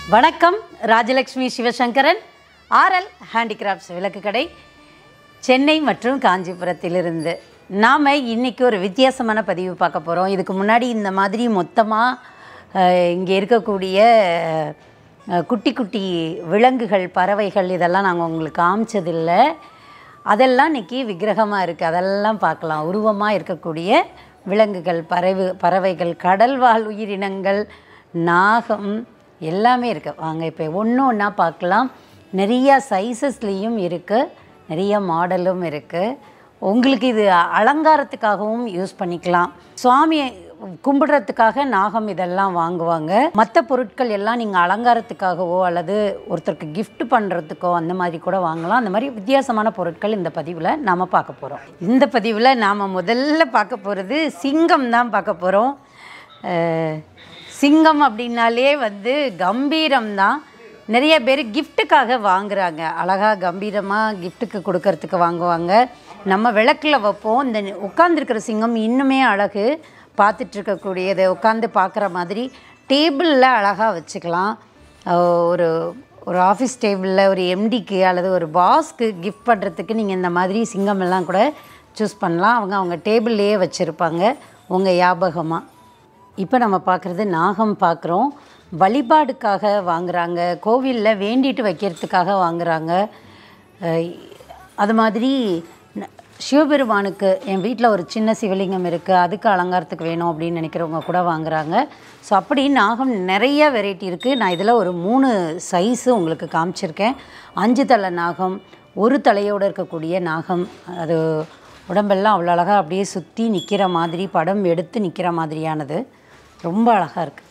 வணக்கம். Rajalakshmi Sivasankaran, RL handicrafts விளக்கு கடை, சென்னை மற்றும் காஞ்சிபுரத்திலிருந்து. நாம் இன்றைக்கி ஒரு வித்தியாசமான பதிவு பார்க்க போகிறோம். இதுக்கு முன்னாடி இந்த மாதிரி மொத்தமாக இங்கே இருக்கக்கூடிய குட்டி குட்டி விலங்குகள், பறவைகள் இதெல்லாம் நாங்கள் உங்களுக்கு காமிச்சதில்லை. அதெல்லாம் இன்றைக்கி விக்கிரகமாக இருக்குது. அதெல்லாம் பார்க்கலாம். உருவமாக இருக்கக்கூடிய விலங்குகள், பறவைகள், கடல்வாழ் உயிரினங்கள், நாகம் எல்லாமே இருக்குது. வாங்க இப்போ ஒன்று ஒன்றா பார்க்கலாம். நிறையா சைஸஸ்லேயும் இருக்குது, நிறைய மாடலும் இருக்குது. உங்களுக்கு இது அலங்காரத்துக்காகவும் யூஸ் பண்ணிக்கலாம். சுவாமியை கும்பிடுறதுக்காக நாகம் இதெல்லாம் வாங்குவாங்க. மற்ற பொருட்கள் எல்லாம் நீங்கள் அலங்காரத்துக்காகவோ அல்லது ஒருத்தருக்கு கிஃப்ட் பண்ணுறதுக்கோ அந்த மாதிரி கூட வாங்கலாம். அந்த மாதிரி வித்தியாசமான பொருட்கள் இந்த பதிவில் நாம் பார்க்க போகிறோம். இந்த பதிவில் நாம் முதல்ல பார்க்க போகிறது சிங்கம் தான் பார்க்க போகிறோம். சிங்கம் அப்படின்னாலே கம்பீரம் தான். நிறைய பேர் கிஃப்ட்டுக்காக வாங்குகிறாங்க. அழகாக கம்பீரமாக கிஃப்ட்டுக்கு கொடுக்கறதுக்கு வாங்குவாங்க. நம்ம விளக்கில் வைப்போம். இந்த உட்காந்துருக்கிற சிங்கம் இன்னுமே அழகு. பார்த்துட்ருக்கக்கூடியதை உட்காந்து பார்க்குற மாதிரி டேபிளில் அழகாக வச்சுக்கலாம். ஒரு ஒரு ஆஃபீஸ் டேபிளில் ஒரு எம்டிக்கு அல்லது ஒரு பாஸ்க்கு கிஃப்ட் பண்ணுறதுக்கு நீங்கள் இந்த மாதிரி சிங்கமெல்லாம் கூட சூஸ் பண்ணலாம். அவங்க டேபிள்லேயே வச்சுருப்பாங்க உங்கள் ஞாபகமாக. இப்போ நம்ம பார்க்குறது நாகம் பார்க்குறோம். வழிபாடுக்காக வாங்குகிறாங்க, கோவிலில் வேண்டிட்டு வைக்கிறதுக்காக வாங்குகிறாங்க. அது மாதிரி சிவபெருமானுக்கு என் வீட்டில் ஒரு சின்ன சிவலிங்கம் இருக்குது, அதுக்கு அலங்காரத்துக்கு வேணும் அப்படின்னு நினைக்கிறவங்க கூட வாங்குகிறாங்க. ஸோ அப்படி நாகம் நிறைய வெரைட்டி இருக்குது. நான் இதில் ஒரு 3 சைஸு உங்களுக்கு காமிச்சிருக்கேன். 5 தலை நாகம், ஒரு தலையோடு இருக்கக்கூடிய நாகம். அது உடம்பெல்லாம் அவ்வளோ அழகாக அப்படியே சுற்றி நிற்கிற மாதிரி, படம் எடுத்து நிற்கிற மாதிரியானது. ரொம்ப அழகாக இருக்குது.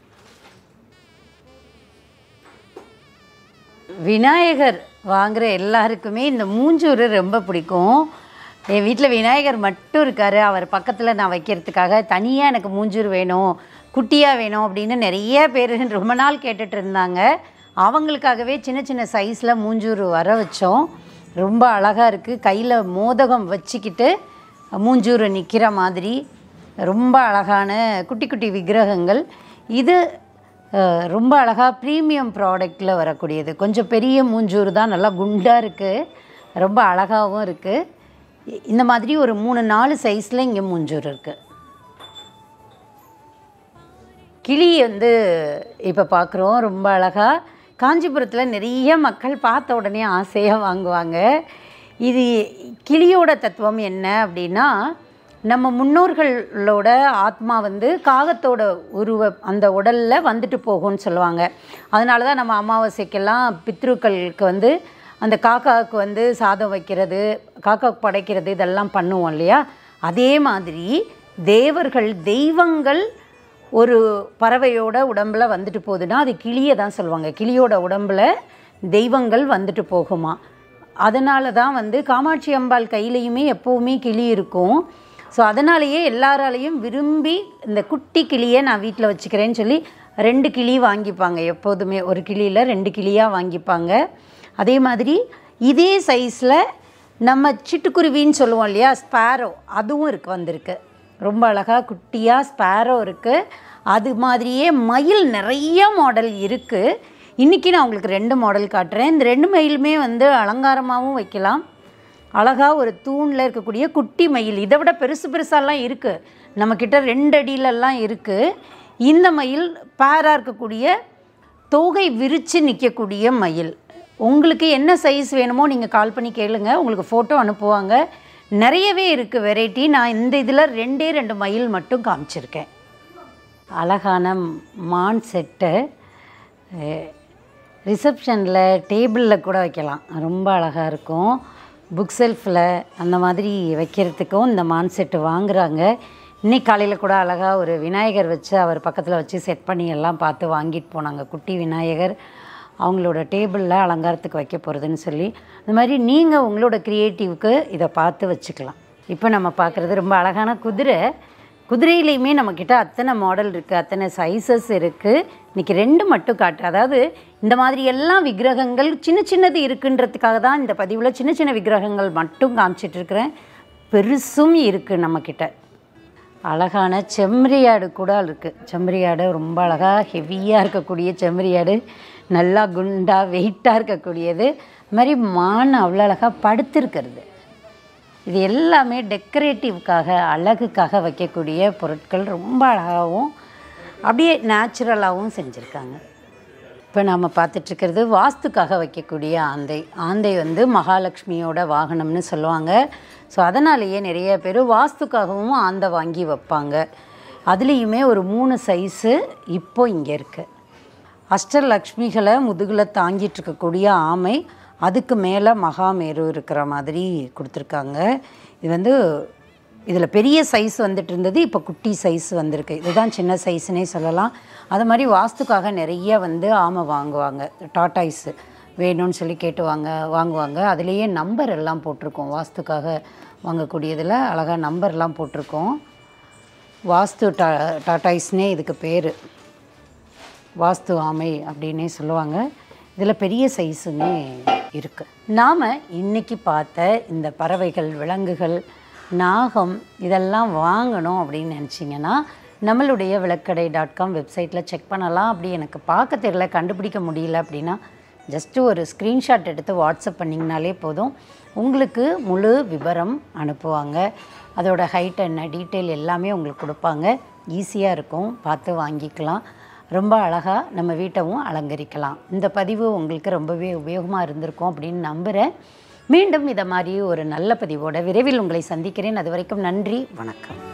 விநாயகர் வாங்குகிற எல்லாருக்குமே இந்த மூஞ்சூர் ரொம்ப பிடிக்கும். என் வீட்டில் விநாயகர் மட்டும் இருக்கார். அவர் பக்கத்தில் நான் வைக்கிறதுக்காக தனியாக எனக்கு மூஞ்சூர் வேணும், குட்டியாக வேணும் அப்படின்னு நிறைய பேர் ரொம்ப நாள் கேட்டுட்டு இருந்தாங்க. அவங்களுக்காகவே சின்ன சின்ன சைஸில் மூஞ்சூர் வர வச்சோம். ரொம்ப அழகாக இருக்குது. கையில் மோதகம் வச்சுக்கிட்டு மூஞ்சூர் நிற்கிற மாதிரி ரொம்ப அழகான குட்டி குட்டி விக்கிரகங்கள். இது ரொம்ப அழகாக ப்ரீமியம் ப்ராடக்டில் வரக்கூடியது. கொஞ்சம் பெரிய மூஞ்சூர் தான், நல்லா குண்டாக இருக்குது, ரொம்ப அழகாகவும் இருக்குது. இந்த மாதிரி ஒரு 3-4 சைஸில் இங்கே மூஞ்சூர் இருக்குது. கிளி இப்போ பார்க்குறோம். ரொம்ப அழகாக காஞ்சிபுரத்தில் நிறைய மக்கள் பார்த்த உடனே ஆசையாக வாங்குவாங்க. இது கிளியோட தத்துவம் என்ன அப்படின்னா, நம்ம முன்னோர்களோட ஆத்மா காகத்தோட அந்த உடலில் வந்துட்டு போகும்னு சொல்லுவாங்க. அதனால தான் நம்ம அமாவாசைக்கெல்லாம் பித்ருக்களுக்கு அந்த காக்காவுக்கு சாதம் வைக்கிறது, காக்காவுக்கு படைக்கிறது, இதெல்லாம் பண்ணுவோம் இல்லையா? அதே மாதிரி தேவர்கள், தெய்வங்கள் ஒரு பறவையோட உடம்பில் வந்துட்டு போகுதுன்னா அது கிளியை தான் சொல்லுவாங்க. கிளியோட உடம்பில் தெய்வங்கள் வந்துட்டு போகுமா. அதனால தான் காமாட்சி அம்பாள் கையிலையுமே எப்போவுமே கிளி இருக்கும். ஸோ அதனாலேயே எல்லாராலையும் விரும்பி இந்த குட்டி கிளியை நான் வீட்டில் வச்சுக்கிறேன்னு சொல்லி 2 கிளி வாங்கிப்பாங்க. எப்போதுமே ஒரு கிளியில் 2 கிளியாக வாங்கிப்பாங்க. அதே மாதிரி இதே சைஸில் நம்ம சிட்டுக்குருவின்னு சொல்லுவோம் இல்லையா, ஸ்பேரோ, அதுவும் வந்திருக்கு. ரொம்ப அழகாக குட்டியாக ஸ்பேரோ இருக்குது. அது மாதிரியே மயில் நிறைய மாடல் இருக்குது. இன்றைக்கி நான் உங்களுக்கு 2 மாடல் காட்டுறேன். இந்த 2 மயிலுமே அலங்காரமாகவும் வைக்கலாம். அழகாக ஒரு தூணில் இருக்கக்கூடிய குட்டி மயில், இதை விட பெருசாலாம் இருக்குது. நம்மக்கிட்ட 2 அடியிலலாம் இருக்குது. இந்த மயில் பேராக இருக்கக்கூடிய தோகை விரித்து நிற்கக்கூடிய மயில். உங்களுக்கு என்ன சைஸ் வேணுமோ நீங்கள் கால் பண்ணி கேளுங்க, உங்களுக்கு ஃபோட்டோ அனுப்புவாங்க. நிறையவே இருக்குது வெரைட்டி. நான் இந்த இதில் 2 மயில் மட்டும் காமிச்சிருக்கேன். அழகான மான் செட்டு ரிசப்ஷனில் டேபிளில் கூட வைக்கலாம். ரொம்ப அழகாக இருக்கும். புக் செல்ஃபில் அந்த மாதிரி வைக்கிறதுக்கும் இந்த மான் செட்டு வாங்குகிறாங்க. இன்றைக்கி காலையில் கூட அழகாக ஒரு விநாயகர் வச்சு அவர் பக்கத்தில் வச்சு செட் பண்ணி எல்லாம் பார்த்து வாங்கிட்டு போனாங்க. குட்டி விநாயகர் அவங்களோட டேபிளில் அலங்காரத்துக்கு வைக்க போகிறதுன்னு சொல்லி. அந்த மாதிரி நீங்கள் உங்களோட க்ரியேட்டிவ்க்கு இதை பார்த்து வச்சுக்கலாம். இப்போ நம்ம பார்க்குறது ரொம்ப அழகான குதிரை. குதிரையிலையுமே நம்மக்கிட்ட அத்தனை மாடல் இருக்குது, அத்தனை சைஸஸ் இருக்குது. இன்றைக்கி 2 மட்டும் காட்டு. அதாவது இந்த மாதிரி எல்லாம் விக்கிரகங்கள் சின்னது இருக்குன்றதுக்காக தான் இந்த பதிவில் சின்ன விக்கிரகங்கள் மட்டும் காமிச்சிட்ருக்கிறேன். பெருசும் இருக்குது நம்மக்கிட்ட. அழகான செம்மறியாடு கூட இருக்குது. செம்மறியாடு ரொம்ப அழகாக ஹெவியாக இருக்கக்கூடிய செம்மறியாடு, நல்லா குண்டாக வெயிட்டாக இருக்கக்கூடியது. அது மாதிரி மான் அவ்வளோ அழகாக படுத்திருக்கிறது. இது எல்லாமே டெக்கரேட்டிவ்க்காக, அழகுக்காக வைக்கக்கூடிய பொருட்கள். ரொம்ப அழகாகவும் அப்படியே நேச்சுரலாகவும் செஞ்சுருக்காங்க. இப்போ நாம் பார்த்துட்ருக்கிறது வாஸ்துக்காக வைக்கக்கூடிய ஆந்தை. ஆந்தை வந்து மகாலட்சுமியோட வாகனம்னு சொல்லுவாங்க. ஸோ அதனாலேயே நிறைய பேர் வாஸ்துக்காகவும் ஆந்தை வாங்கி வைப்பாங்க. அதுலேயுமே ஒரு 3 சைஸு இப்போ இங்கே இருக்குது. அஷ்டலக்ஷ்மிகளை முதுகில் தாங்கிட்டு இருக்கக்கூடிய ஆமை, அதுக்கு மேலே மகாமேரு இருக்கிற மாதிரி கொடுத்துருக்காங்க. இது வந்து இதில் பெரிய சைஸ் வந்துட்டு இருந்தது, இப்போ குட்டி சைஸ் வந்திருக்கு. இதுதான் சின்ன சைஸ்னே சொல்லலாம். அது மாதிரி வாஸ்துக்காக நிறைய வந்து ஆமை வாங்குவாங்க. டாட்டாய்ஸு வேணும்னு சொல்லி கேட்டு வாங்குவாங்க. அதுலேயே நம்பர் எல்லாம் போட்டிருக்கோம். வாஸ்துக்காக வாங்கக்கூடியதில் அழகாக நம்பர்லாம் போட்டிருக்கோம். வாஸ்து டாட்டாய்ஸ்னே இதுக்கு பேர். வாஸ்து ஆமை அப்படின்னே சொல்லுவாங்க. இதில் பெரிய சைஸுமே இருக்குது. நாம் இன்றைக்கி பார்த்த இந்த பறவைகள், விலங்குகள், நாகம் இதெல்லாம் வாங்கணும் அப்படின்னு நினச்சிங்கன்னா நம்மளுடைய விளக்கடை.com வெப்சைட்டில் செக் பண்ணலாம். அப்படி எனக்கு பார்க்க தெரியல, கண்டுபிடிக்க முடியல அப்படின்னா ஜஸ்ட்டு ஒரு ஸ்க்ரீன்ஷாட் எடுத்து வாட்ஸ்அப் பண்ணிங்கனாலே போதும். உங்களுக்கு முழு விவரம் அனுப்புவாங்க. அதோட ஹைட் என்ன, டீட்டெயில் எல்லாமே உங்களுக்கு கொடுப்பாங்க. ஈஸியாக இருக்கும், பார்த்து வாங்கிக்கலாம். ரொம்ப அழகாக நம்ம வீட்டவும் அலங்கரிக்கலாம். இந்த பதிவு உங்களுக்கு ரொம்பவே உபயோகமாக இருந்திருக்கும் அப்படின்னு நம்புகிறேன். மீண்டும் இதை மாதிரி ஒரு நல்ல பதிவோடு விரைவில் உங்களை சந்திக்கிறேன். அது வரைக்கும் நன்றி, வணக்கம்.